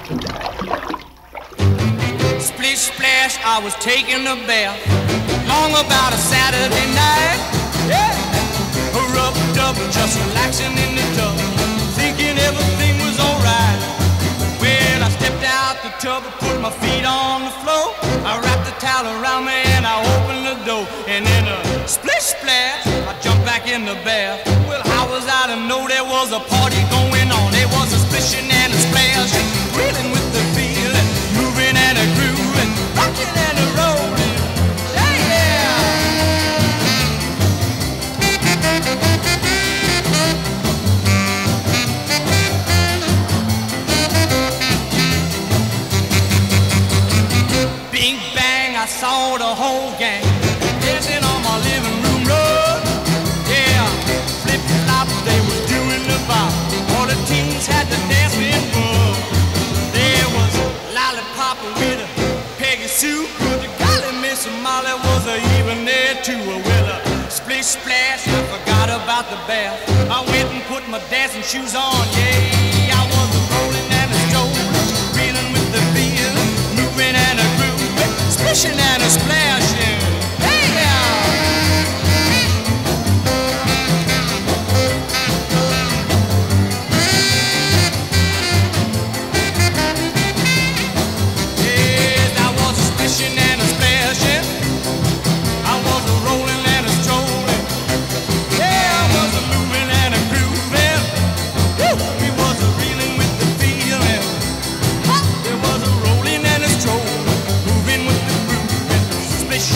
Splish splash, I was taking a bath, long about a Saturday night. Yeah, rubbed up, just relaxing in the tub, thinking everything was alright. When I stepped out the tub, I put my feet on the floor, I wrapped the towel around me and I opened the door. And in a splish splash, I jumped back in the bath. Well, how was I to know there was a party going on? There was a splishing and a splashing, reeling with the feeling, moving and a grooving, rocking and a rolling. Yeah, yeah. Bing bang, I saw the whole gang dancing on my living room rug. Yeah, flip flop, they was doing the bop. All the teens had the dancing bug. There was Lollipop with a Peggy Sue, but the golly Miss Molly was even there too. Well, a splish splash, I forgot about the bath. I went and put my dancing shoes on. Yeah, I was a rolling and a strolling, reeling with the feeling, moving and a grooving, splishing and a splashing. Hey, yes, I was a splishing and a splashing. I was a rolling and a strolling. Yeah, I was a moving and a grooving. Woo! We was a reeling with the feeling. There was a rolling and a strolling, moving with the grooving, splishing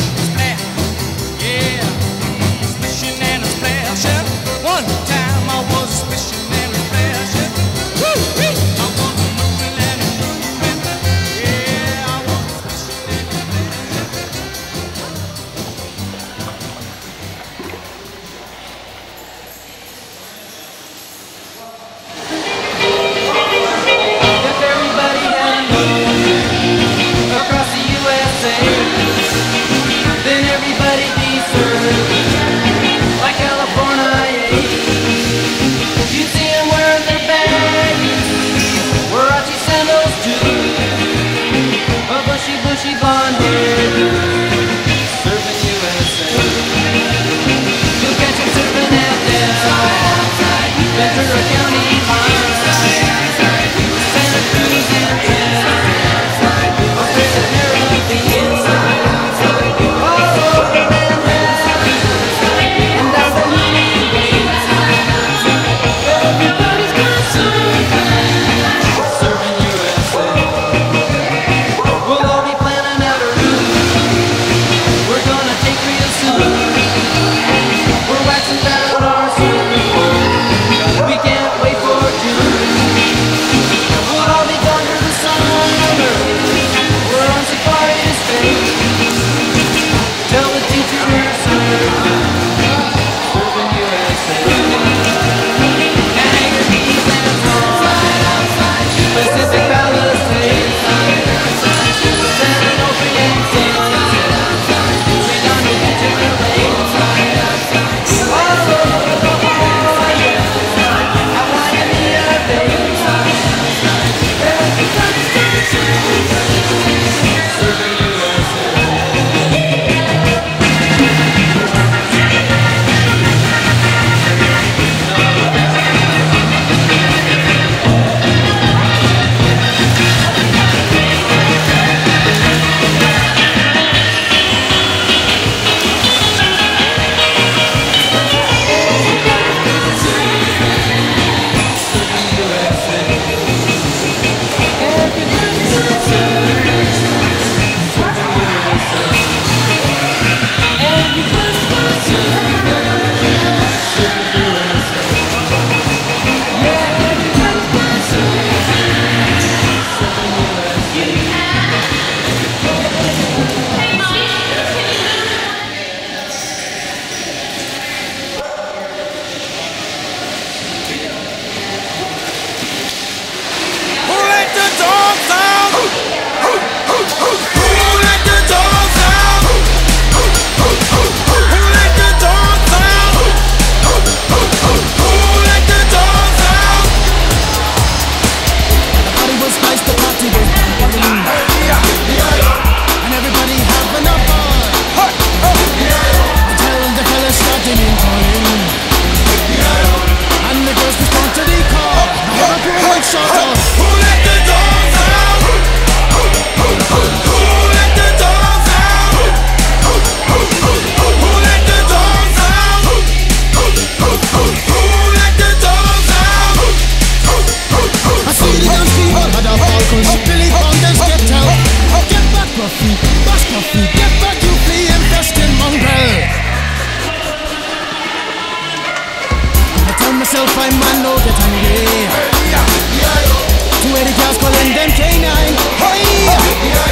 yourself, find man, no get angry. Hey, yeah, yeah, Two Eddie cars calling them K9. Hey!